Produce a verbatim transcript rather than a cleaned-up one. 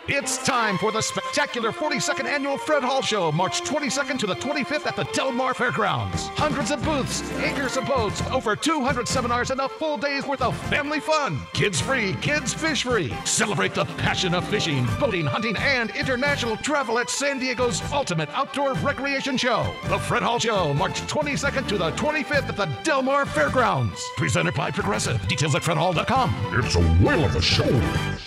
It's time for the spectacular forty-second Annual Fred Hall Show, March twenty-second to the twenty-fifth at the Del Mar Fairgrounds. Hundreds of booths, acres of boats, over two hundred seminars, and a full day's worth of family fun. Kids free, kids fish free. Celebrate the passion of fishing, boating, hunting, and international travel at San Diego's ultimate outdoor recreation show. The Fred Hall Show, March twenty-second to the twenty-fifth at the Del Mar Fairgrounds. Presented by Progressive. Details at fred hall dot com. It's a whale of a show.